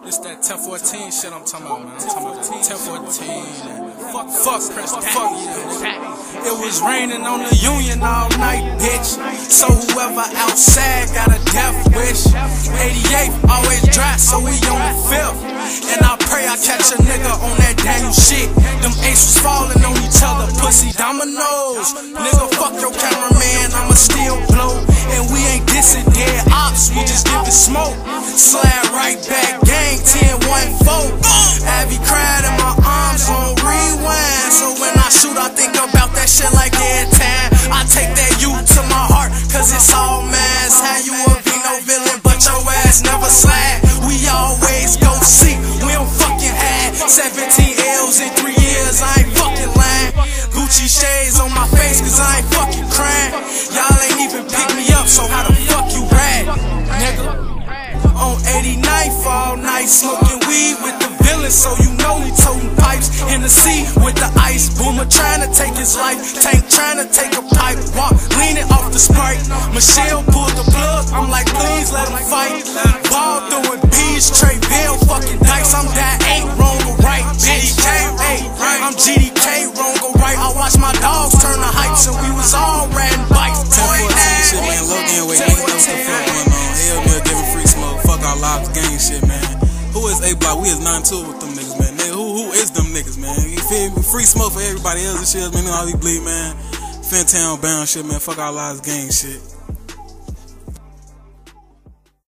This that 1014 shit I'm talking about, man. I'm talking about 1014. Fuck Prince, fuck yeah. It was raining on the Union all night, bitch. So whoever outside got a death wish. 88 always dry, so we on the 5th. And I pray I catch a nigga on that Daniel shit. Them aces falling on each other, pussy dominoes. Nigga, fuck your cameraman, I'ma still blow. And we ain't dissing dead ops, we just give it smoke. Slap right back, gang 10-1-4. Abby cried and my arms on rewind. So when I shoot, I think about that shit like every time. I take that U to my heart, cause it's all mine. How you a be no villain, but your ass never slide. We always go see, we don't fucking hide. 17 L's in 3 years, I ain't fucking lying. Gucci shades on my face, cause I ain't fucking crying. Y'all ain't even pick me up, so how the fuck you ride, nigga? On 89th all night, smoking weed with the villain, so you know he toting pipes in the sea with the ice. Boomer trying to take his life, Tank trying to take a pipe, walk leaning off the Sprite. Michelle pulled the plug, I'm like please let him fight. Ball throwing bees, Trey Bell fucking dice. I'm that ain't wrong or right, GDK, hey, I'm GDK, wrong or right. I watch my dogs turn the heights and we was all riding bikes. 1014 shit, man, Logan way, niggas know what the fuck going on. Hell, man, giving free smoke, fuck our lives, gang shit, man. Who is A-Block? We is 9-2 with them niggas, man. Who is them niggas, man? You feel me? Free smoke for everybody else and shit, man. All we bleed, man. Fintown bound shit, man. Fuck our lives, gang shit.